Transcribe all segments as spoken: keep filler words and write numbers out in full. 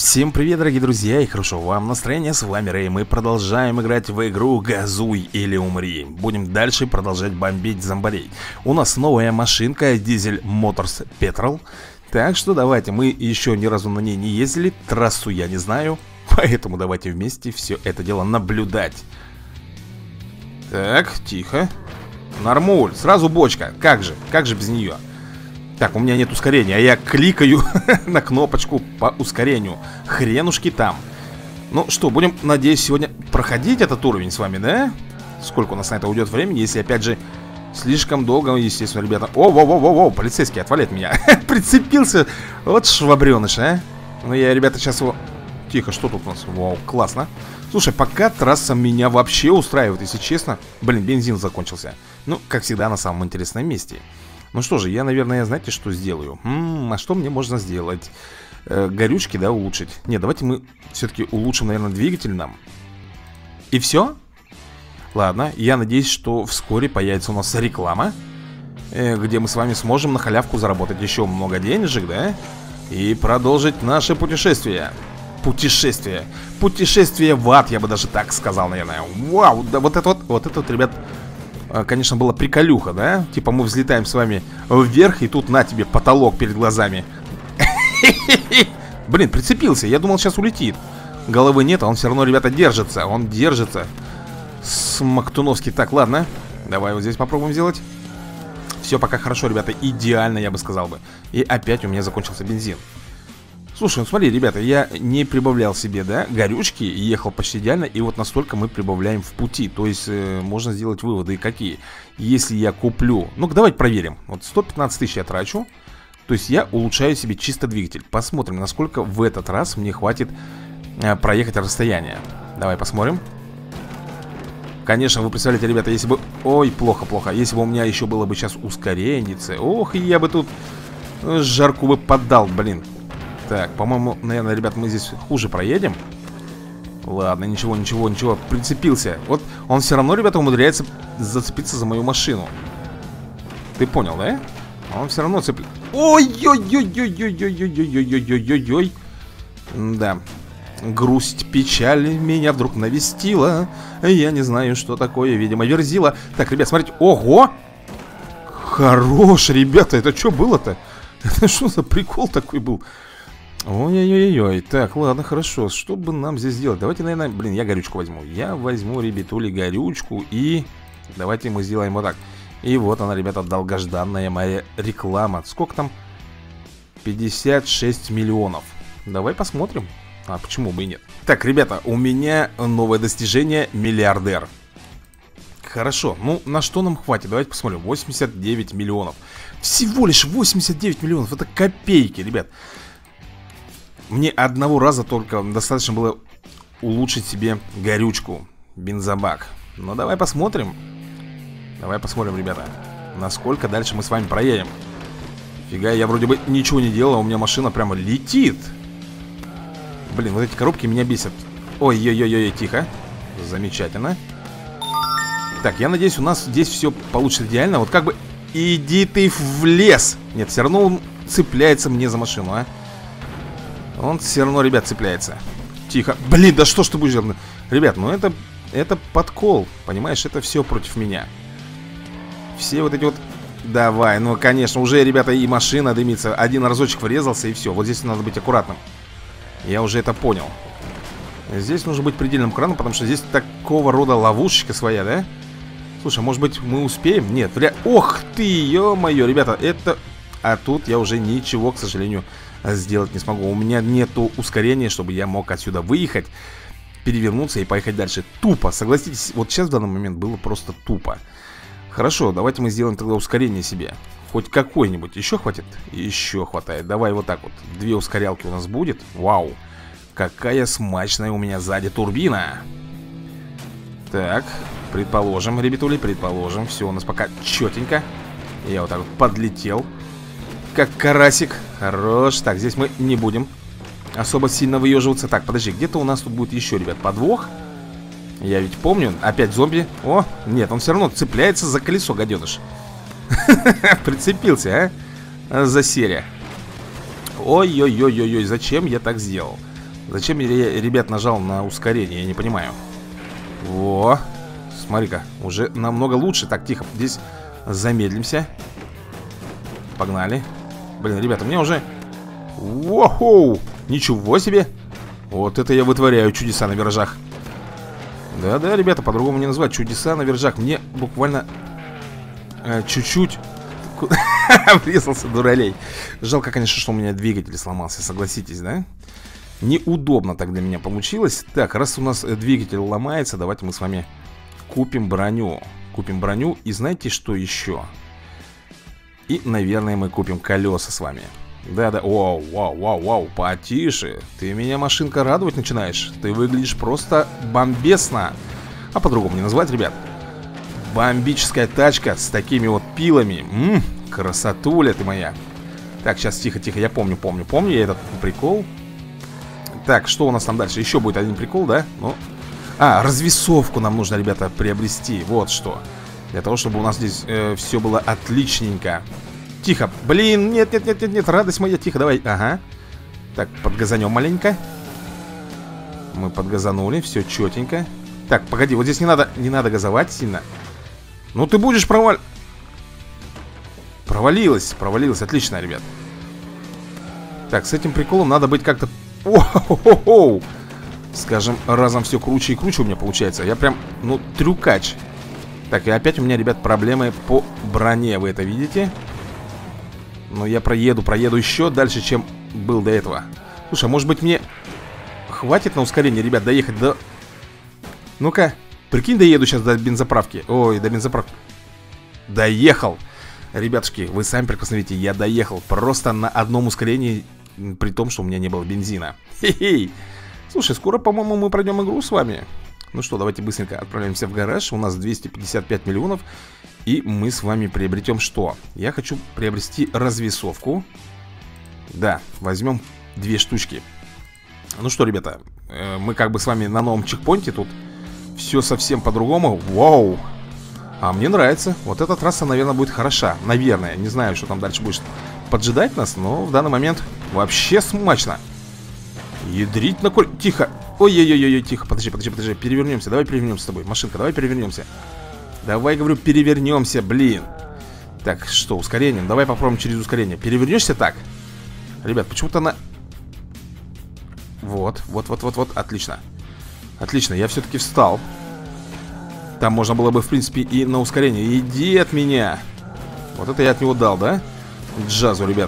Всем привет, дорогие друзья, и хорошо вам настроение, с вами Рэй. Мы продолжаем играть в игру «Газуй или умри». Будем дальше продолжать бомбить зомбарей. У нас новая машинка Diesel Motors Petrol. Так что давайте, мы еще ни разу на ней не ездили, трассу я не знаю. Поэтому давайте вместе все это дело наблюдать. Так, тихо. Нормуль, сразу бочка, как же, как же без нее? Так, у меня нет ускорения, а я кликаю на кнопочку по ускорению. Хренушки там. Ну что, будем, надеюсь, сегодня проходить этот уровень с вами, да? Сколько у нас на это уйдет времени, если, опять же, слишком долго, естественно, ребята. О-во-во-во-во, полицейский отвалит меня. Прицепился, вот швабреныш, а. Ну я, ребята, сейчас его... Тихо, что тут у нас? Вау, классно. Слушай, пока трасса меня вообще устраивает, если честно. Блин, бензин закончился. Ну, как всегда, на самом интересном месте. Ну что же, я, наверное, знаете, что сделаю? М-м, а что мне можно сделать? Э, горючки, да, улучшить. Нет, давайте мы все-таки улучшим, наверное, двигатель нам. И все? Ладно, я надеюсь, что вскоре появится у нас реклама, э, где мы с вами сможем на халявку заработать еще много денежек, да? И продолжить наше путешествие. Путешествие. Путешествие в ад, я бы даже так сказал, наверное. Вау, да вот это вот, вот это вот, ребят... Конечно, была приколюха, да? Типа мы взлетаем с вами вверх, и тут на тебе потолок перед глазами. Блин, прицепился, я думал, сейчас улетит. Головы нет, а он все равно, ребята, держится. Он держится. Смоктуновский. Так, ладно, давай вот здесь попробуем сделать. Все пока хорошо, ребята, идеально, я бы сказал бы. И опять у меня закончился бензин. Слушай, ну смотри, ребята, я не прибавлял себе, да, горючки, ехал почти идеально, и вот настолько мы прибавляем в пути. То есть э, можно сделать выводы какие. Если я куплю, ну-ка давайте проверим. Вот сто пятнадцать тысяч я трачу, то есть я улучшаю себе чисто двигатель. Посмотрим, насколько в этот раз мне хватит э, проехать расстояние. Давай посмотрим. Конечно, вы представляете, ребята, если бы... Ой, плохо-плохо. Если бы у меня еще было бы сейчас ускоренница. Ох, и я бы тут жарку бы поддал, блин. Так, по-моему, наверное, ребят, мы здесь хуже проедем. Ладно, ничего, ничего, ничего. Прицепился. Вот он все равно, ребята, умудряется зацепиться за мою машину. Ты понял, да? Он все равно цепляет. Ой-ой-ой-ой-ой-ой-ой-ой-ой-ой-ой-ой. Да. Грусть, печаль меня вдруг навестила. Я не знаю, что такое, видимо, верзила. Так, ребят, смотрите. Ого! Хорош, ребята, это что было-то? Это что за прикол такой был? Ой-ой-ой-ой, так, ладно, хорошо. Что бы нам здесь сделать? Давайте, наверное, блин, я горючку возьму. Я возьму, ребятули, горючку. И давайте мы сделаем вот так. И вот она, ребята, долгожданная моя реклама. Сколько там? пятьдесят шесть миллионов. Давай посмотрим. А почему бы и нет? Так, ребята, у меня новое достижение — миллиардер. Хорошо, ну на что нам хватит? Давайте посмотрим. восемьдесят девять миллионов. Всего лишь восемьдесят девять миллионов. Это копейки, ребят. Мне одного раза только достаточно было улучшить себе горючку, бензобак. Ну давай посмотрим. Давай посмотрим, ребята, насколько дальше мы с вами проедем. Фига, я вроде бы ничего не делал, а у меня машина прямо летит. Блин, вот эти коробки меня бесят. Ой-ой-ой-ой, тихо. Замечательно. Так, я надеюсь, у нас здесь все получится идеально. Вот как бы... Иди ты в лес. Нет, все равно он цепляется мне за машину, а. Он все равно, ребят, цепляется. Тихо. Блин, да что ж ты будешь делать? Ребят, ну это, это подкол. Понимаешь, это все против меня. Все вот эти вот... Давай, ну конечно, уже, ребята, и машина дымится. Один разочек врезался и все. Вот здесь надо быть аккуратным. Я уже это понял. Здесь нужно быть предельным краном, потому что здесь такого рода ловушечка своя, да? Слушай, может быть мы успеем? Нет, вряд... Ох ты, ё-моё, ребята, это... А тут я уже ничего, к сожалению, сделать не смогу. У меня нету ускорения, чтобы я мог отсюда выехать, перевернуться и поехать дальше. Тупо, согласитесь, вот сейчас в данный момент было просто тупо. Хорошо, давайте мы сделаем тогда ускорение себе. Хоть какой-нибудь. Еще хватит? Еще хватает. Давай вот так вот. Две ускорялки у нас будет. Вау. Какая смачная у меня сзади турбина. Так, предположим, ребятули, предположим. Все у нас пока четенько. Я вот так вот подлетел, как карасик. Хорош. Так, здесь мы не будем особо сильно выеживаться. Так, подожди, где-то у нас тут будет еще, ребят, подвох. Я ведь помню, опять зомби. О, нет, он все равно цепляется за колесо, гаденыш. Прицепился, а? За серия. Ой-ой-ой-ой-ой, зачем я так сделал? Зачем я, ребят, нажал на ускорение, я не понимаю. Во, смотри-ка, уже намного лучше. Так, тихо, здесь замедлимся. Погнали. Блин, ребята, мне уже... Воу, ничего себе. Вот это я вытворяю чудеса на виражах. Да-да, ребята, по-другому не назвать. Чудеса на виражах. Мне буквально э, чуть-чуть врезался, дуралей. Жалко, конечно, что у меня двигатель сломался, согласитесь, да? Неудобно так для меня получилось. Так, раз у нас двигатель ломается, давайте мы с вами купим броню. Купим броню. И знаете, что еще? И, наверное, мы купим колеса с вами. Да-да, вау, вау, вау, вау, потише. Ты меня, машинка, радовать начинаешь. Ты выглядишь просто бомбесно. А по-другому не назвать, ребят. Бомбическая тачка с такими вот пилами. Ммм, красотуля ты моя. Так, сейчас, тихо-тихо, я помню, помню, помню я этот прикол. Так, что у нас там дальше? Еще будет один прикол, да? Ну, а, развесовку нам нужно, ребята, приобрести. Вот что. Для того, чтобы у нас здесь э, все было отличненько. Тихо, блин, нет, нет, нет, нет, нет, радость моя, тихо, давай, ага. Так, подгазанем маленько. Мы подгазанули, все четенько. Так, погоди, вот здесь не надо, не надо газовать сильно. Ну ты будешь провал... Провалилась, провалилась, отлично, ребят. Так, с этим приколом надо быть как-то... О-хо-хо-хо! Скажем, разом все круче и круче у меня получается. Я прям, ну, трюкач. Так, и опять у меня, ребят, проблемы по броне, вы это видите? Но я проеду, проеду еще дальше, чем был до этого. Слушай, а может быть мне хватит на ускорение, ребят, доехать до... Ну-ка, прикинь, доеду сейчас до бензоправки. Ой, до бензоправки. Доехал. Ребятушки, вы сами прекрасно видите, я доехал просто на одном ускорении, при том, что у меня не было бензина. Хе-хей. Слушай, скоро, по-моему, мы пройдем игру с вами. Ну что, давайте быстренько отправляемся в гараж. У нас двести пятьдесят пять миллионов. И мы с вами приобретем что? Я хочу приобрести развесовку. Да, возьмем две штучки. Ну что, ребята, э, мы как бы с вами на новом чекпоинте. Тут все совсем по-другому. Вау! А мне нравится. Вот эта трасса, наверное, будет хороша. Наверное, не знаю, что там дальше будет поджидать нас. Но в данный момент вообще смачно. Ядрить на коль... Тихо. Ой-ой-ой-ой, тихо. Подожди, подожди, подожди. Перевернемся. Давай перевернемся с тобой. Машинка, давай перевернемся. Давай, говорю, перевернемся, блин. Так, что, ускорением? Давай попробуем через ускорение. Перевернешься так? Ребят, почему-то она... Вот, вот, вот, вот, вот, отлично. Отлично, я все-таки встал. Там можно было бы, в принципе, и на ускорение. Иди от меня. Вот это я от него дал, да? Джазу, ребят.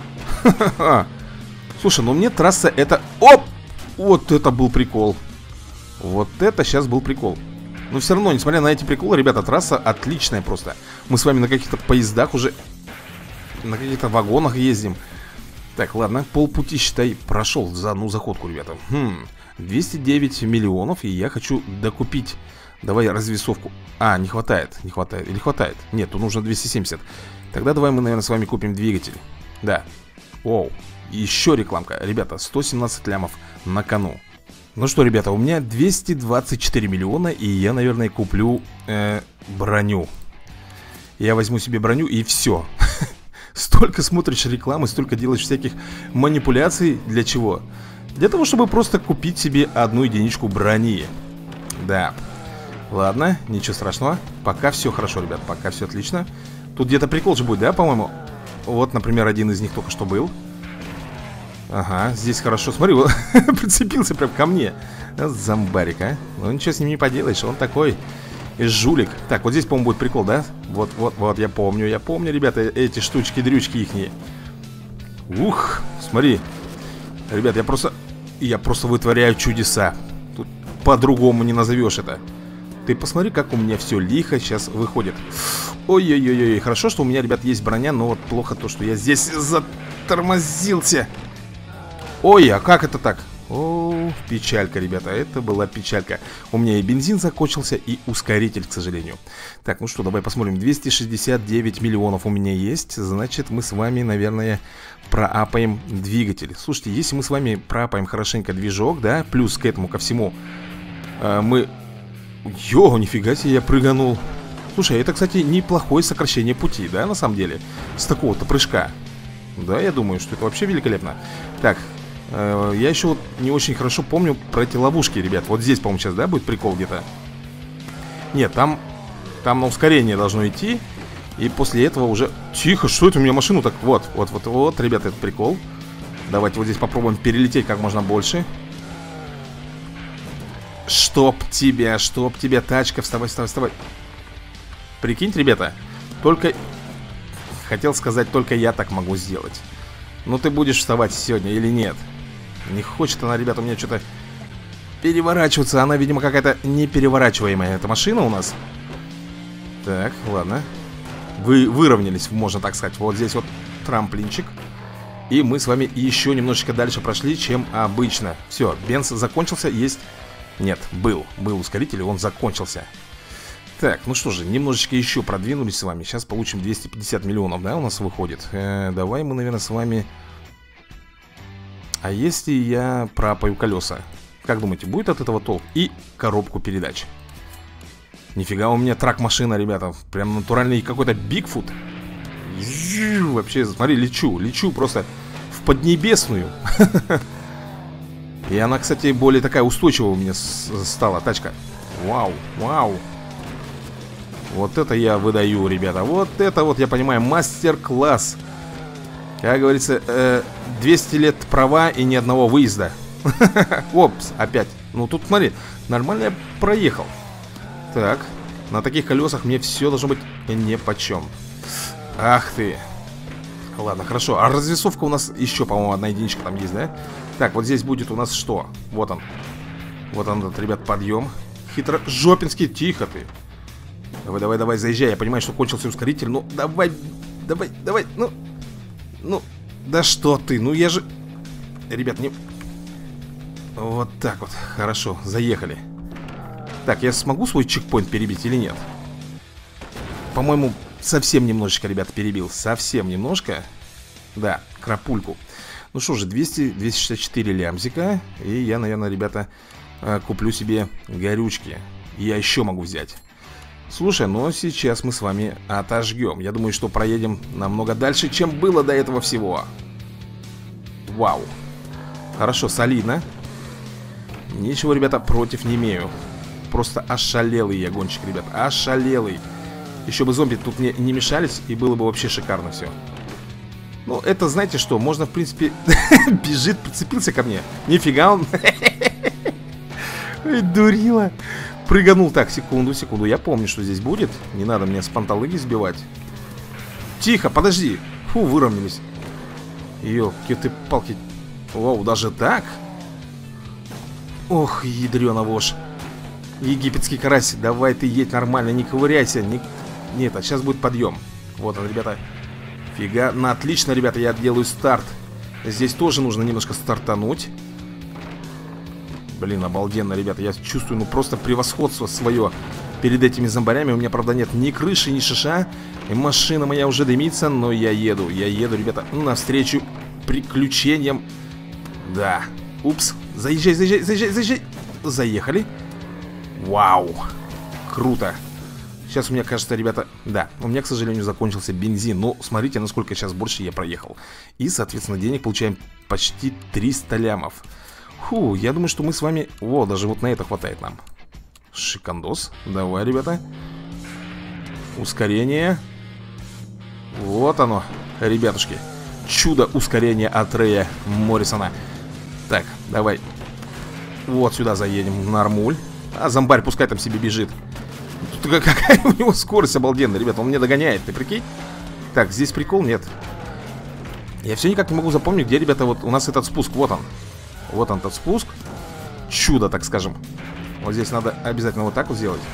Слушай, ну мне трасса это... Оп! Вот это был прикол. Вот это сейчас был прикол. Но все равно, несмотря на эти приколы, ребята, трасса отличная просто. Мы с вами на каких-то поездах уже, на каких-то вагонах ездим. Так, ладно, полпути, считай, прошел за одну заходку, ребята. Хм, двести девять миллионов, и я хочу докупить. Давай развесовку. А, не хватает, не хватает, или хватает? Нет, тут нужно двести семьдесят. Тогда давай мы, наверное, с вами купим двигатель. Да. Оу, еще рекламка. Ребята, сто семнадцать лямов на кону. Ну что, ребята, у меня двести двадцать четыре миллиона, и я, наверное, куплю э, броню. Я возьму себе броню, и все. Столько смотришь рекламы, столько делаешь всяких манипуляций. Для чего? Для того, чтобы просто купить себе одну единичку брони. Да. Ладно, ничего страшного. Пока все хорошо, ребят, пока все отлично. Тут где-то прикол же будет, да, по-моему? Вот, например, один из них только что был. Ага, здесь хорошо, смотри, вот прицепился прям ко мне. Зомбарик, а. Ну ничего с ним не поделаешь, он такой жулик. Так, вот здесь, по-моему, будет прикол, да? Вот, вот, вот, я помню, я помню, ребята, эти штучки-дрючки ихние. Ух, смотри. Ребят, я просто, я просто вытворяю чудеса. Тут по-другому не назовешь это. Ты посмотри, как у меня все лихо сейчас выходит. Ой-ой-ой-ой, хорошо, что у меня, ребят, есть броня, но вот плохо то, что я здесь затормозился. Ой, а как это так? О, печалька, ребята, это была печалька. У меня и бензин закончился, и ускоритель, к сожалению. Так, ну что, давай посмотрим. двести шестьдесят девять миллионов у меня есть. Значит, мы с вами, наверное, проапаем двигатель. Слушайте, если мы с вами проапаем хорошенько движок, да, плюс к этому, ко всему, э, мы... Йо, нифига себе, я прыганул. Слушай, это, кстати, неплохое сокращение пути, да, на самом деле, с такого-то прыжка. Да, я думаю, что это вообще великолепно. Так, э, Я еще вот не очень хорошо помню про эти ловушки, ребят. Вот здесь, по-моему, сейчас, да, будет прикол где-то? Нет, там, там на ускорение должно идти. И после этого уже... Тихо, что это у меня машину так? Вот, вот, вот, вот, ребята, это прикол. Давайте вот здесь попробуем перелететь как можно больше. Чтоб тебя, чтоб тебя, тачка, вставай, вставай, вставай. Прикиньте, ребята, только... Хотел сказать, только я так могу сделать. Ну ты будешь вставать сегодня или нет? Не хочет она, ребята, у меня что-то переворачиваться. Она, видимо, какая-то непереворачиваемая эта машина у нас. Так, ладно. Вы выровнялись, можно так сказать. Вот здесь вот трамплинчик. И мы с вами еще немножечко дальше прошли, чем обычно. Все, бенз закончился, есть... Нет, был, был ускоритель, он закончился. Так, ну что же, немножечко еще продвинулись с вами. Сейчас получим двести пятьдесят миллионов, да, у нас выходит. э, Давай мы, наверное, с вами... А если я пропаю колеса? Как думаете, будет от этого толк? И коробку передач. Нифига у меня трак-машина, ребята. Прям натуральный какой-то Бигфут. Вообще, смотри, лечу, лечу просто в Поднебесную. И она, кстати, более такая устойчивая у меня стала тачка. Вау, вау. Вот это я выдаю, ребята. Вот это вот, я понимаю, мастер-класс. Как говорится, э, двести лет права и ни одного выезда. Опс, опять. Ну тут, смотри, нормально я проехал. Так, на таких колесах мне все должно быть нипочем. Ах ты. Ладно, хорошо. А развесовка у нас еще, по-моему, одна единичка там есть, да? Так, вот здесь будет у нас что? Вот он. Вот он, этот, ребят, подъем. Хитро жопинский, тихо ты. Давай, давай, давай, заезжай. Я понимаю, что кончился ускоритель. Ну, давай, давай, давай, ну. Ну, да что ты, ну я же... Ребят, не... Вот так вот, хорошо, заехали. Так, я смогу свой чекпоинт перебить или нет? По-моему, совсем немножечко, ребят, перебил. Совсем немножко. Да, крапульку. Ну что же, двести, двести шестьдесят четыре лямзика. И я, наверное, ребята, куплю себе горючки. Я еще могу взять. Слушай, но сейчас мы с вами отожгем. Я думаю, что проедем намного дальше, чем было до этого всего. Вау. Хорошо, солидно. Ничего, ребята, против не имею. Просто ошалелый я гонщик, ребят. Ошалелый. Еще бы зомби тут мне не мешались, и было бы вообще шикарно все. Ну, это, знаете что, можно, в принципе... Бежит, прицепился ко мне. Нифига он. Ой, дурила. Прыганул. Так, секунду, секунду. Я помню, что здесь будет. Не надо мне с панталыги сбивать. Тихо, подожди. Фу, выровнялись. Ёлки-ты-палки. Вау, даже так? Ох, ядрёна вошь. Египетский карась. Давай ты едь нормально, не ковыряйся. Не... Нет, а сейчас будет подъем. Вот он, ребята. Фига. На отлично, ребята, я делаю старт. Здесь тоже нужно немножко стартануть. Блин, обалденно, ребята. Я чувствую, ну, просто превосходство свое перед этими зомбарями. У меня, правда, нет ни крыши, ни шиша. И машина моя уже дымится, но я еду. Я еду, ребята, навстречу приключениям. Да. Упс. Заезжай, заезжай, заезжай, заезжай. Заехали. Вау. Круто. Сейчас у меня, кажется, ребята... Да, у меня, к сожалению, закончился бензин. Но смотрите, насколько сейчас больше я проехал. И, соответственно, денег получаем почти триста лямов. Фу, я думаю, что мы с вами... О, даже вот на это хватает нам. Шикандос. Давай, ребята. Ускорение. Вот оно, ребятушки. Чудо ускорения от Рэя Моррисона. Так, давай. Вот сюда заедем, нормуль. А зомбарь пускай там себе бежит. Тут какая у него скорость обалденная, ребята. Он мне догоняет, ты прикинь? Так, здесь прикол, нет. Я все никак не могу запомнить, где, ребята, вот у нас этот спуск. Вот он. Вот он, этот спуск. Чудо, так скажем. Вот здесь надо обязательно вот так вот сделать.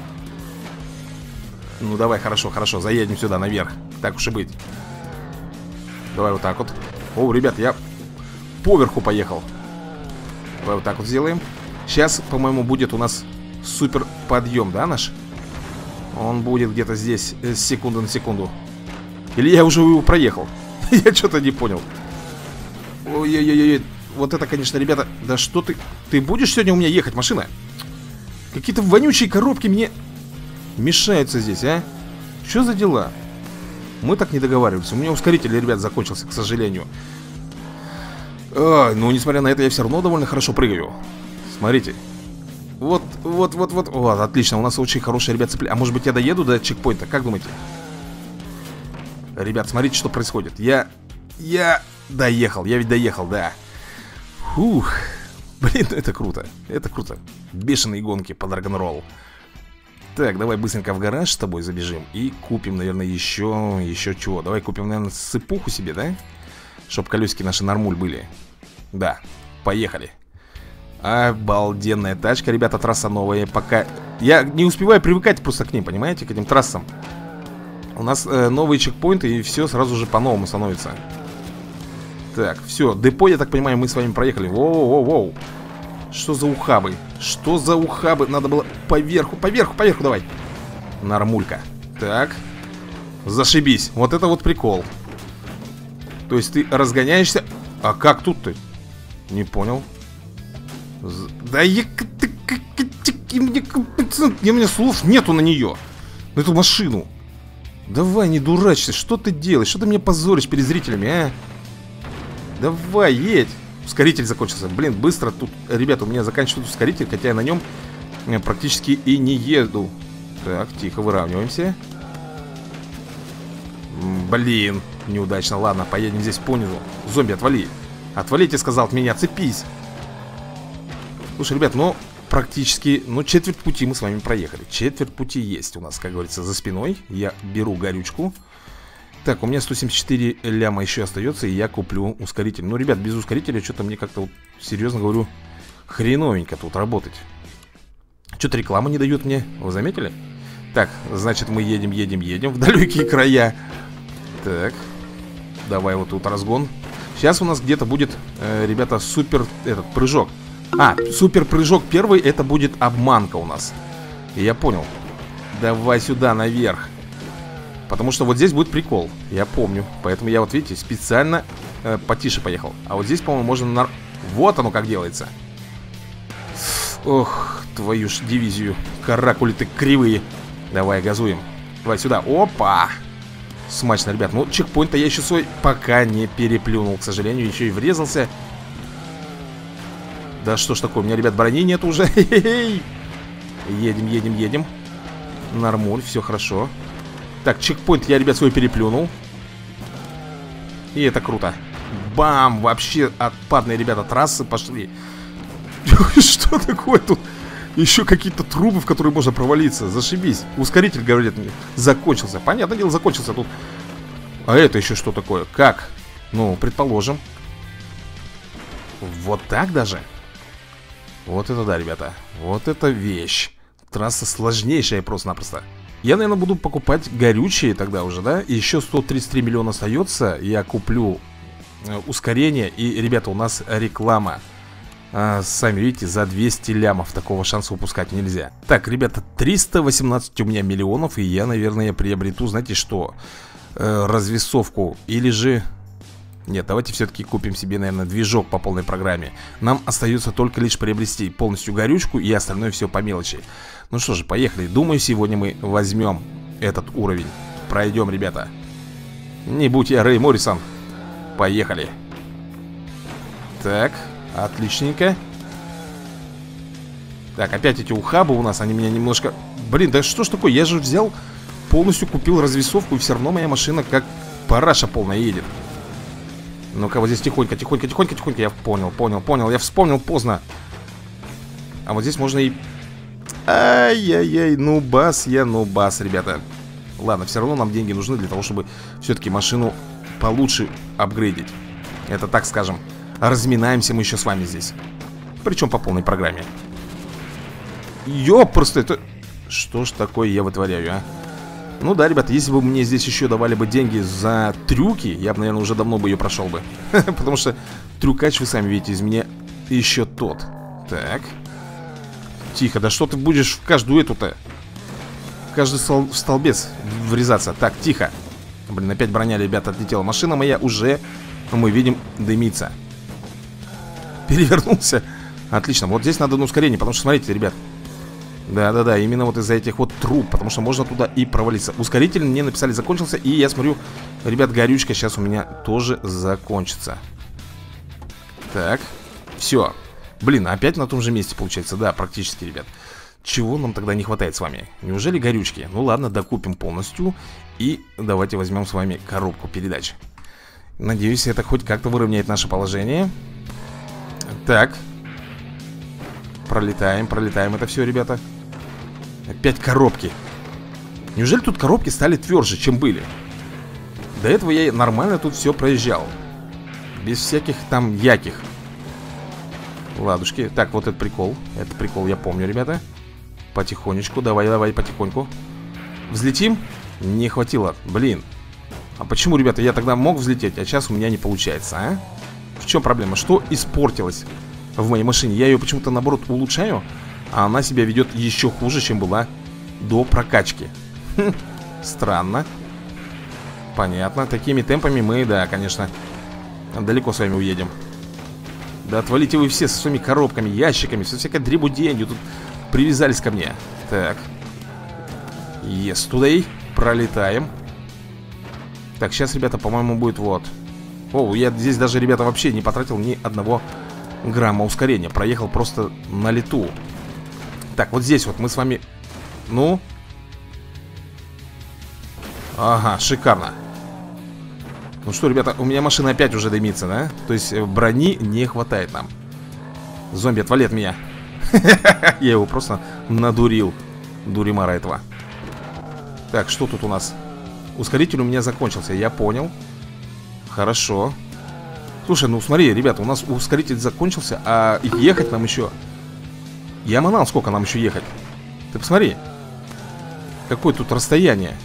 Ну, давай, хорошо, хорошо. Заедем сюда, наверх. Так уж и быть. Давай вот так вот. О, ребят, я поверху поехал. Давай вот так вот сделаем. Сейчас, по-моему, будет у нас супер подъем, да, наш? Он будет где-то здесь, с секунды на секунду. Или я уже его проехал? Я что-то не понял. Ой-ой-ой-ой. Вот это, конечно, ребята. Да что ты... Ты будешь сегодня у меня ехать, машина? Какие-то вонючие коробки мне мешаются здесь, а? Что за дела? Мы так не договаривались. У меня ускоритель, ребят, закончился, к сожалению. Ой, ну, несмотря на это, я все равно довольно хорошо прыгаю. Смотрите. Вот, вот, вот, вот. Вот, отлично, у нас очень хорошие, ребят, цепли. А может быть, я доеду до чекпоинта? Как думаете? Ребят, смотрите, что происходит. Я... Я доехал, я ведь доехал, да. Фух. Блин, это круто, это круто. Бешеные гонки по Драгонролл. Так, давай быстренько в гараж с тобой забежим. И купим, наверное, еще... Еще чего. Давай купим, наверное, сыпуху себе, да? Чтоб колесики наши нормуль были. Да, поехали. Обалденная тачка, ребята, трасса новая. Пока... Я не успеваю привыкать просто к ним, понимаете, к этим трассам. У нас э, новые чекпоинты, и все сразу же по-новому становится. Так, все, депо, я так понимаю, мы с вами проехали. Воу-воу-воу. Что за ухабы? Что за ухабы? Надо было поверху, поверху, поверху давай. Нормулька. Так. Зашибись. Вот это вот прикол. То есть ты разгоняешься. А как тут ты? Не понял. Да я... У меня слов нету на нее. На эту машину. Давай, не дурачься. Что ты делаешь? Что ты меня позоришь перед зрителями, а? Давай, едь. Ускоритель закончился. Блин, быстро тут, ребята, у меня заканчивается ускоритель. Хотя я на нем практически и не еду. Так, тихо, выравниваемся. Блин, неудачно. Ладно, поедем здесь понизу. Зомби, отвали. Отвали, тебе сказал, от меня, цепись. Слушай, ребят, ну, практически, ну, четверть пути мы с вами проехали. Четверть пути есть у нас, как говорится, за спиной. Я беру горючку. Так, у меня сто семьдесят четыре ляма еще остается, и я куплю ускоритель. Ну, ребят, без ускорителя что-то мне как-то, вот, серьезно говорю, хреновенько тут работать. Что-то реклама не дают мне, вы заметили? Так, значит, мы едем, едем, едем в далекие края. Так, давай вот тут разгон. Сейчас у нас где-то будет, э, ребята, супер, этот, прыжок. А, супер прыжок первый, это будет обманка у нас. Я понял. Давай сюда, наверх. Потому что вот здесь будет прикол, я помню. Поэтому я вот, видите, специально э, потише поехал. А вот здесь, по-моему, можно на... Вот оно как делается. Ох, твою ж дивизию. Каракули ты кривые. Давай, газуем. Давай сюда, опа. Смачно, ребят, ну чекпоинт-то я еще свой пока не переплюнул, к сожалению. Еще и врезался. Да что ж такое, у меня, ребят, брони нет уже. Едем, едем, едем. Нормуль, все хорошо. Так, чекпоинт я, ребят, свой переплюнул. И это круто. Бам! Вообще отпадные, ребята, трассы пошли. Что такое тут? Еще какие-то трубы, в которые можно провалиться. Зашибись. Ускоритель, говорят мне, закончился. Понятное дело, закончился тут. А это еще что такое? Как? Ну, предположим. Вот так даже? Вот это да, ребята. Вот это вещь. Трасса сложнейшая просто-напросто. Я, наверное, буду покупать горючие тогда уже, да? И еще сто тридцать три миллиона остается. Я куплю э, ускорение. И, ребята, у нас реклама. а, Сами видите, за двести лямов. Такого шанса упускать нельзя. Так, ребята, триста восемнадцать у меня миллионов. И я, наверное, приобрету, знаете что? Э, развесовку. Или же... Нет, давайте все-таки купим себе, наверное, движок по полной программе. Нам остается только лишь приобрести полностью горючку. И остальное все по мелочи. Ну что же, поехали. Думаю, сегодня мы возьмем этот уровень. Пройдем, ребята. Не будь я Рэй Моррисон. Поехали. Так, отличненько. Так, опять эти ухабы у нас, они меня немножко... Блин, да что ж такое, я же взял, полностью купил развесовку. И все равно моя машина как параша полная едет. Ну-ка, вот здесь тихонько, тихонько, тихонько, тихонько. Я понял, понял, понял, я вспомнил поздно. А вот здесь можно и... Ай-яй-яй, нубас я, нубас, ребята. Ладно, все равно нам деньги нужны для того, чтобы все-таки машину получше апгрейдить. Это, так скажем, разминаемся мы еще с вами здесь. Причем по полной программе. Ёп, просто это... Что ж такое я вытворяю, а? Ну да, ребята, если бы мне здесь еще давали бы деньги за трюки, я бы, наверное, уже давно бы ее прошел бы. Потому что трюкач, вы сами видите, из меня еще тот. Так. Тихо, да что ты будешь в каждую эту-то, в каждый стол столбец врезаться. Так, тихо. Блин, опять броня, ребята, отлетела. Машина моя уже, мы видим, дымится. Перевернулся. Отлично, вот здесь надо на ускорение. Потому что, смотрите, ребят, да-да-да, именно вот из-за этих вот труб. Потому что можно туда и провалиться. Ускоритель мне написали закончился. И я смотрю, ребят, горючка сейчас у меня тоже закончится. Так, все. Блин, опять на том же месте получается. Да, практически, ребят. Чего нам тогда не хватает с вами? Неужели горючки? Ну ладно, докупим полностью. И давайте возьмем с вами коробку передач. Надеюсь, это хоть как-то выровняет наше положение. Так. Пролетаем, пролетаем это все, ребята. Опять коробки. Неужели тут коробки стали тверже, чем были? До этого я нормально тут все проезжал. Без всяких там яких. Ладушки. Так, вот этот прикол. Этот прикол я помню, ребята. Потихонечку, давай, давай, потихоньку. Взлетим? Не хватило, блин. А почему, ребята, я тогда мог взлететь, а сейчас у меня не получается, а? В чем проблема? Что испортилось в моей машине? Я ее почему-то, наоборот, улучшаю, а она себя ведет еще хуже, чем была до прокачки. Хм, странно. Понятно, такими темпами мы, да, конечно, далеко с вами уедем. Да отвалите вы все со своими коробками, ящиками, со всякой дребуденью. Тут привязались ко мне. Так. Yes, today. Пролетаем. Так, сейчас, ребята, по-моему, будет вот. О, я здесь даже, ребята, вообще не потратил ни одного грамма ускорения. Проехал просто на лету. Так, вот здесь вот мы с вами... Ну? Ага, шикарно. Ну что, ребята, у меня машина опять уже дымится, да? То есть брони не хватает нам. Зомби, отвали от меня. Я его просто надурил. Дуримара этого. Так, что тут у нас? Ускоритель у меня закончился, я понял. Хорошо. Слушай, ну смотри, ребята, у нас ускоритель закончился, а ехать нам еще... Я манал, сколько нам еще ехать. Ты посмотри. Какое тут расстояние.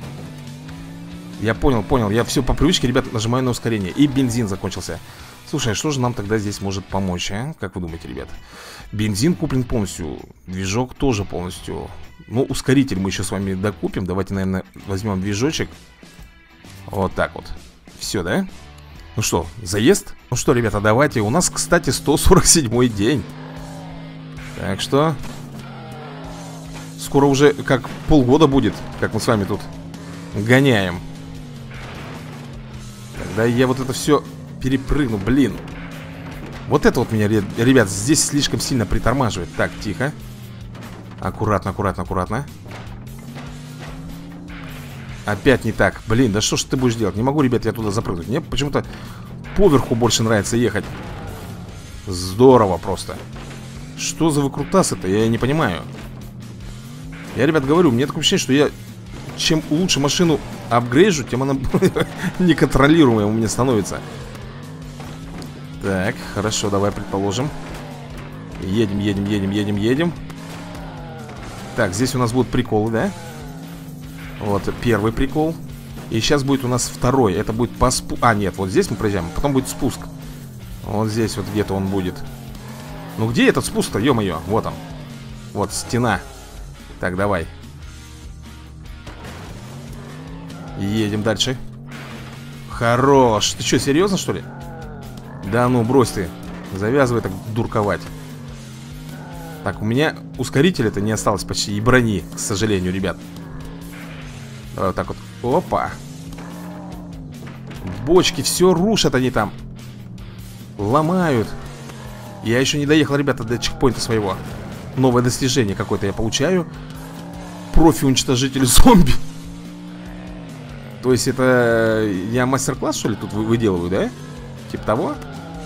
Я понял, понял. Я все по привычке, ребята, нажимаю на ускорение. И бензин закончился. Слушай, а что же нам тогда здесь может помочь, а? Как вы думаете, ребят? Бензин куплен полностью. Движок тоже полностью. Ну, ускоритель мы еще с вами докупим. Давайте, наверное, возьмем движочек. Вот так вот. Все, да? Ну что, заезд? Ну что, ребята, давайте. У нас, кстати, сто сорок седьмой день. Так что... Скоро уже как полгода будет, как мы с вами тут гоняем. Тогда я вот это все перепрыгну, блин. Вот это вот меня, ребят, здесь слишком сильно притормаживает. Так, тихо. Аккуратно, аккуратно, аккуратно. Опять не так. Блин, да что ж ты будешь делать? Не могу, ребят, я туда запрыгнуть. Мне почему-то поверху больше нравится ехать. Здорово просто. Что за выкрутасы-то? Я не понимаю. Я, ребят, говорю, мне такое ощущение, что я... Чем лучше машину апгрейжу, тем она неконтролируемая у меня становится. Так, хорошо, давай предположим. Едем, едем, едем, едем, едем. Так, здесь у нас будут приколы, да? Вот первый прикол. И сейчас будет у нас второй. Это будет по спуску. А, нет, вот здесь мы проезжаем. Потом будет спуск. Вот здесь вот где-то он будет. Ну где этот спуск-то, ё-моё? Вот он. Вот стена. Так, давай. Едем дальше. Хорош. Ты что, серьезно, что ли? Да ну, брось ты. Завязывай так дурковать. Так, у меня ускорителя-то не осталось почти. И брони, к сожалению, ребят. Давай вот так вот. Опа. Бочки все рушат они там. Ломают. Я еще не доехал, ребята, до чекпоинта своего. Новое достижение какое-то я получаю. Профи-уничтожитель зомби. То есть это я мастер-класс, что ли, тут выделываю, да? Типа того?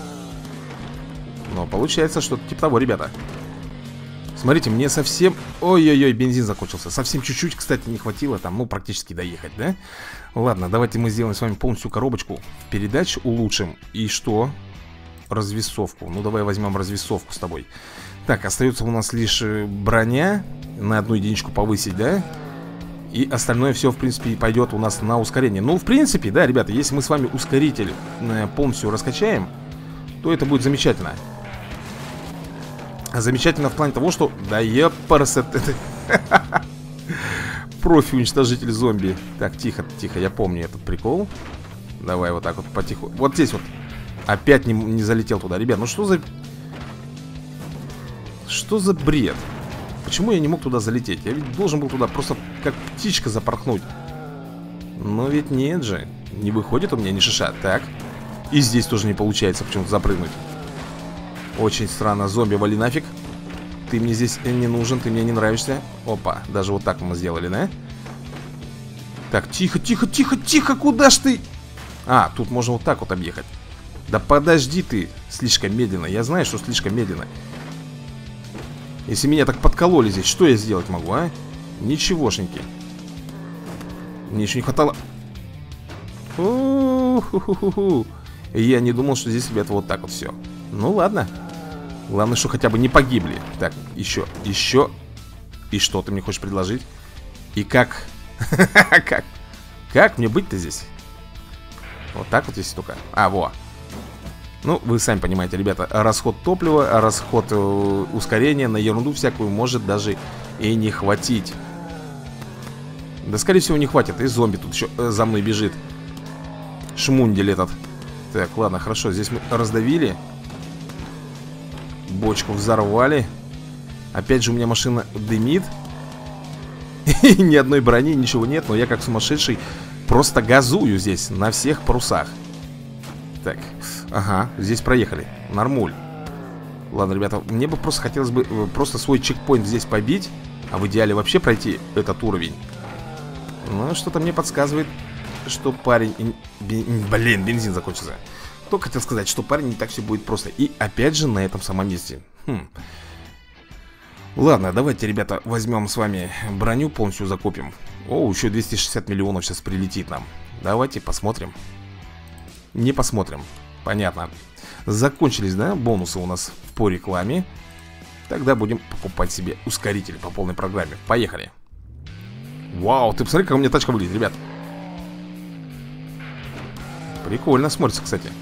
Но получается, что типа того, ребята. Смотрите, мне совсем... Ой-ой-ой, бензин закончился. Совсем чуть-чуть, кстати, не хватило там, ну, практически доехать, да? Ладно, давайте мы сделаем с вами полностью коробочку передач, улучшим. И что? Развесовку. Ну, давай возьмем развесовку с тобой. Так, остается у нас лишь броня. На одну единичку повысить, да? И остальное все, в принципе, пойдет у нас на ускорение. Ну, в принципе, да, ребята, если мы с вами ускоритель полностью раскачаем, то это будет замечательно. Замечательно в плане того, что... Да епарас, профи-уничтожитель зомби. Так, тихо, тихо, я помню этот прикол. Давай вот так вот потихо. Вот здесь вот. Опять не, не залетел туда. Ребят, ну что за... Что за бред? Почему я не мог туда залететь? Я ведь должен был туда просто как птичка запорхнуть. Но ведь нет же. Не выходит у меня ни шиша. Так. И здесь тоже не получается почему-то запрыгнуть. Очень странно. Зомби, вали нафиг. Ты мне здесь не нужен, ты мне не нравишься. Опа, даже вот так мы сделали, да? Так, тихо, тихо, тихо, тихо, куда ж ты? А, тут можно вот так вот объехать. Да подожди ты, слишком медленно. Я знаю, что слишком медленно. Если меня так подкололи здесь, что я сделать могу, а? Ничегошеньки. Мне еще не хватало. У-ху-ху-ху-ху. Я не думал, что здесь, ребята, вот так вот все. Ну ладно. Главное, что хотя бы не погибли. Так, еще, еще. И что ты мне хочешь предложить? И как? Как? Как мне быть-то здесь? Вот так вот если только. А, во. Ну, вы сами понимаете, ребята, расход топлива, расход э, ускорения на ерунду всякую может даже и не хватить. Да, скорее всего, не хватит. И зомби тут еще э, за мной бежит. Шмундель этот. Так, ладно, хорошо, здесь мы раздавили. Бочку взорвали. Опять же у меня машина дымит. Ни одной брони, ничего нет. Но я как сумасшедший просто газую здесь на всех парусах. Так, ага, здесь проехали. Нормуль. Ладно, ребята, мне бы просто хотелось бы просто свой чекпоинт здесь побить. А в идеале вообще пройти этот уровень. Но что-то мне подсказывает, что парень... Блин, бензин закончился. Только хотел сказать, что парень не так все будет просто. И опять же на этом самом месте. Хм. Ладно, давайте, ребята, возьмем с вами броню, полностью закупим. О, еще двести шестьдесят миллионов сейчас прилетит нам. Давайте посмотрим. Не посмотрим. Понятно. Закончились, да, бонусы у нас по рекламе. Тогда будем покупать себе ускорители по полной программе. Поехали. Вау, ты посмотри, как у меня тачка выглядит, ребят. Прикольно смотрится, кстати.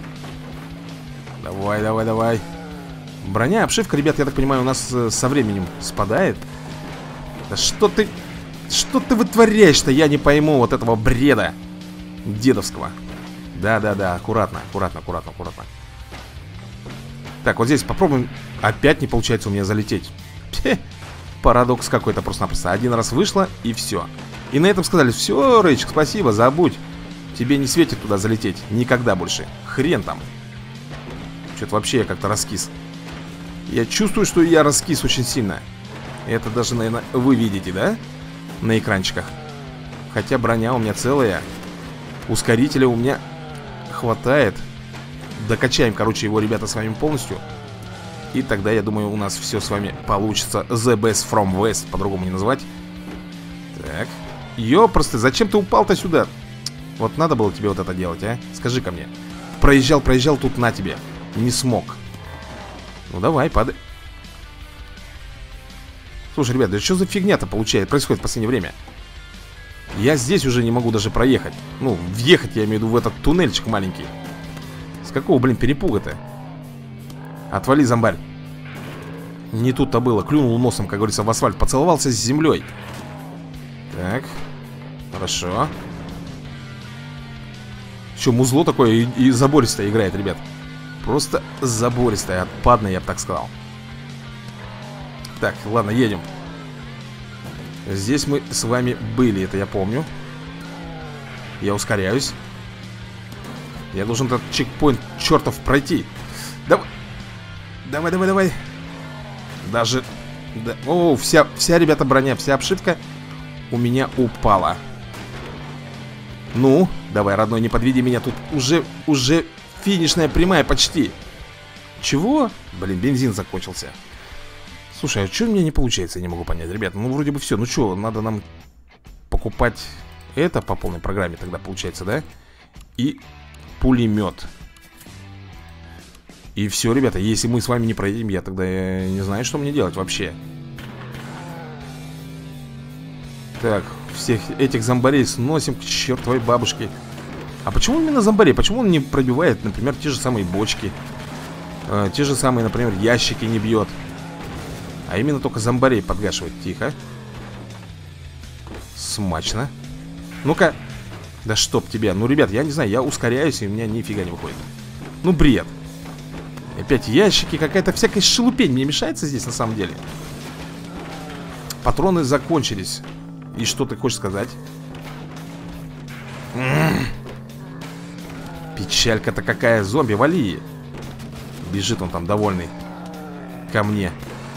Давай, давай, давай. Броня, обшивка, ребят, я так понимаю, у нас э, со временем спадает. Да что ты... Что ты вытворяешь-то? Я не пойму вот этого бреда дедовского. Да-да-да, аккуратно, аккуратно, аккуратно, аккуратно. Так, вот здесь попробуем. Опять не получается у меня залететь. Пе, парадокс какой-то просто-напросто. Один раз вышло и все. И на этом сказали: все, Рэйчик, спасибо, забудь. Тебе не светит туда залететь. Никогда больше. Хрен там. Что-то вообще я как-то раскис. Я чувствую, что я раскис очень сильно. Это даже, наверное, вы видите, да? На экранчиках. Хотя броня у меня целая. Ускорителя у меня хватает. Докачаем, короче, его, ребята, с вами полностью. И тогда, я думаю, у нас все с вами получится. The best from west, по-другому не назвать. Так. Ёпросты, зачем ты упал-то сюда? Вот надо было тебе вот это делать, а? Скажи-ка мне. Проезжал, проезжал, тут на тебе. Не смог. Ну давай, падай. Слушай, ребят, да что за фигня-то получается, происходит в последнее время? Я здесь уже не могу даже проехать. Ну, въехать, я имею в виду, в этот туннельчик маленький. С какого, блин, перепуга-то? Отвали, зомбарь. Не тут-то было. Клюнул носом, как говорится, в асфальт. Поцеловался с землей. Так. Хорошо. Что, музло такое и, и забористое играет, ребят. Просто забористое, отпадное, я бы так сказал. Так, ладно, едем. Здесь мы с вами были, это я помню. Я ускоряюсь. Я должен этот чекпоинт чертов пройти. Давай. Давай, давай, давай. Даже... Да. О, вся, вся, ребята, броня, вся обшивка у меня упала. Ну, давай, родной, не подведи меня. Тут уже, уже финишная прямая почти. Чего? Блин, бензин закончился. Слушай, а что у меня не получается, я не могу понять, ребят. Ну, вроде бы все. Ну что, надо нам покупать это по полной программе тогда, получается, да? И пулемет. И все, ребята, если мы с вами не пройдем, я тогда я не знаю, что мне делать вообще. Так, всех этих зомбарей сносим к чертовой бабушке. А почему именно зомбарей? Почему он не пробивает, например, те же самые бочки? э, Те же самые, например, ящики не бьет? А именно только зомбарей подгашивает. Тихо. Смачно. Ну-ка. Да чтоб тебя. Ну, ребят, я не знаю, я ускоряюсь, и у меня нифига не выходит. Ну, бред. Опять ящики, какая-то всякая шелупень мне мешается здесь на самом деле. Патроны закончились. И что ты хочешь сказать? М-м-м. Печалька-то какая, зомби, вали. Бежит он там довольный ко мне.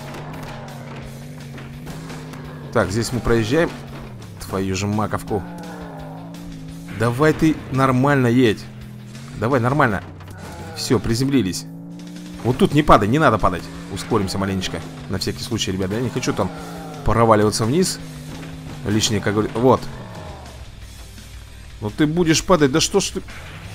Так, здесь мы проезжаем. Твою же маковку. Давай ты нормально едь. Давай нормально. Все, приземлились. Вот тут не падай, не надо падать. Ускоримся маленечко. На всякий случай, ребята. Я не хочу там проваливаться вниз. Лишнее, как говорит. Вот. Ну ты будешь падать. Да что ж ты...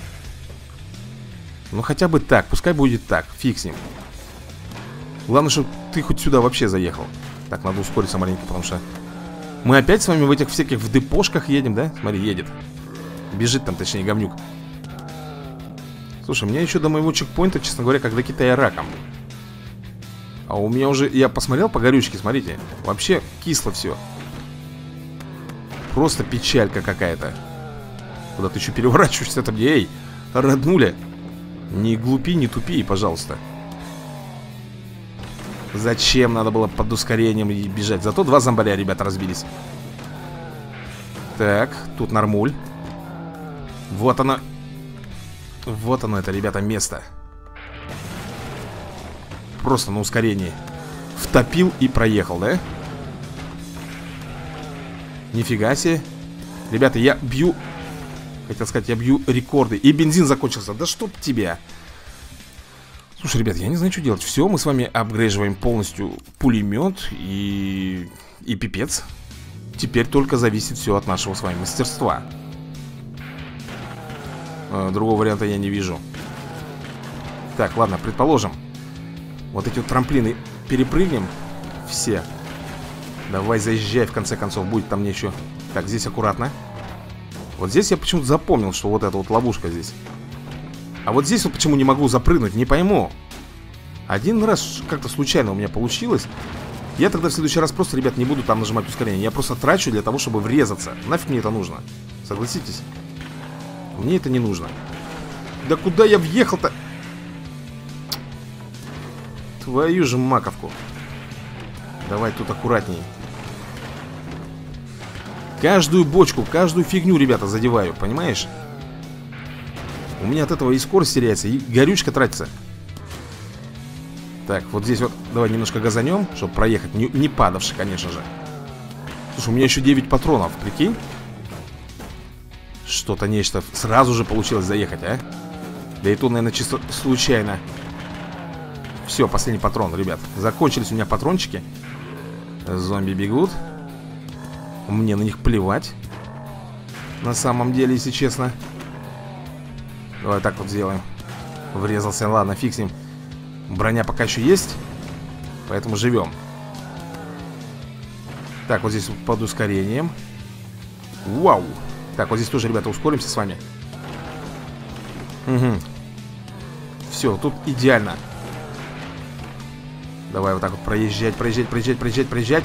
Ну хотя бы так. Пускай будет так. Фиг с ним. Главное, чтобы ты хоть сюда вообще заехал. Так, надо ускориться маленько, потому что мы опять с вами в этих всяких в депошках едем, да? Смотри, едет. Бежит там, точнее, говнюк. Слушай, у меня еще до моего чекпоинта, честно говоря, как до Китая раком. А у меня уже... Я посмотрел по горючке, смотрите. Вообще кисло все. Просто печалька какая-то. Куда ты еще переворачиваешься там? Эй, роднуля. Не глупи, не тупи, пожалуйста. Зачем надо было под ускорением бежать? Зато два зомбаря, ребята, разбились. Так, тут нормуль. Вот оно. Вот оно, это, ребята, место. Просто на ускорении. Втопил и проехал, да? Нифига себе. Ребята, я бью... Хотел сказать, я бью рекорды. И бензин закончился. Да чтоб тебя. Слушай, ребят, я не знаю, что делать. Все, мы с вами апгрейживаем полностью пулемет и... и пипец. Теперь только зависит все от нашего с вами мастерства. Другого варианта я не вижу. Так, ладно, предположим. Вот эти вот трамплины перепрыгнем. Все. Давай заезжай, в конце концов. Будет там мне еще... Так, здесь аккуратно. Вот здесь я почему-то запомнил, что вот эта вот ловушка здесь. А вот здесь вот почему не могу запрыгнуть, не пойму. Один раз как-то случайно у меня получилось. Я тогда в следующий раз просто, ребят, не буду там нажимать ускорение. Я просто трачу для того, чтобы врезаться. Нафиг мне это нужно? Согласитесь? Мне это не нужно. Да куда я въехал-то? Твою же маковку. Давай тут аккуратней. Каждую бочку, каждую фигню, ребята, задеваю, понимаешь? У меня от этого и скорость теряется, и горючка тратится. Так, вот здесь вот давай немножко газанем, чтобы проехать, не, не падавши, конечно же. Слушай, у меня еще девять патронов, прикинь. Что-то нечто сразу же получилось заехать, а? Да и то, наверное, чисто случайно. Все, последний патрон, ребят. Закончились у меня патрончики. Зомби бегут. Мне на них плевать. На самом деле, если честно. Давай так вот сделаем. Врезался, ладно, фиг с ним. Броня пока еще есть. Поэтому живем. Так, вот здесь вот под ускорением. Вау. Так, вот здесь тоже, ребята, ускоримся с вами. Угу. Все, тут идеально. Давай вот так вот проезжать, проезжать, проезжать, проезжать, проезжать.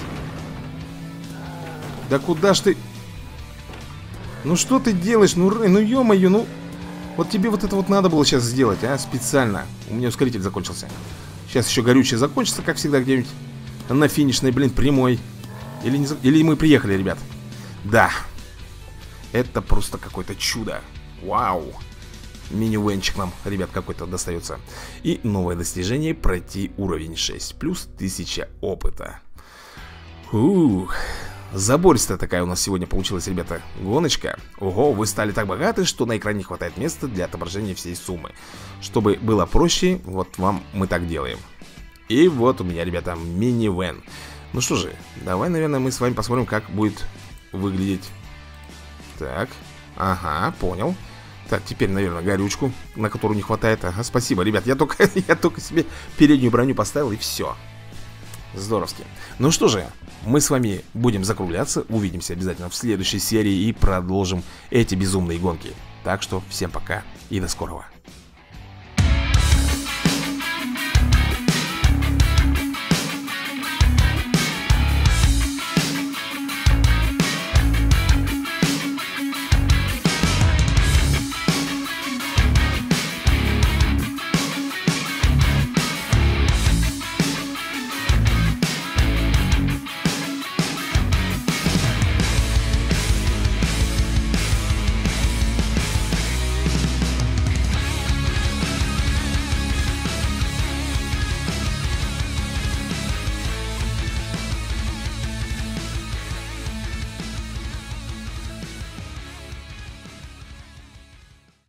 Да куда ж ты? Ну что ты делаешь? Ну, ну ё-моё, ну... Вот тебе вот это вот надо было сейчас сделать, а? Специально. У меня ускоритель закончился. Сейчас еще горючее закончится, как всегда, где-нибудь на финишной, блин, прямой. Или, не... Или мы приехали, ребят. Да. Это просто какое-то чудо. Вау. Мини-венчик нам, ребят, какой-то достается. И новое достижение: пройти уровень шесть. Плюс тысяча опыта. Ух. Забористая такая у нас сегодня получилась, ребята, гоночка. Ого, вы стали так богаты, что на экране не хватает места для отображения всей суммы. Чтобы было проще, вот вам мы так делаем. И вот у меня, ребята, мини-вен. Ну что же, давай, наверное, мы с вами посмотрим, как будет выглядеть. Так, ага, понял. Так, теперь, наверное, горючку, на которую не хватает. Ага, спасибо, ребят, я только, я только себе переднюю броню поставил, и все. Здоровски. Ну что же, мы с вами будем закругляться. Увидимся обязательно в следующей серии и продолжим эти безумные гонки. Так что всем пока и до скорого.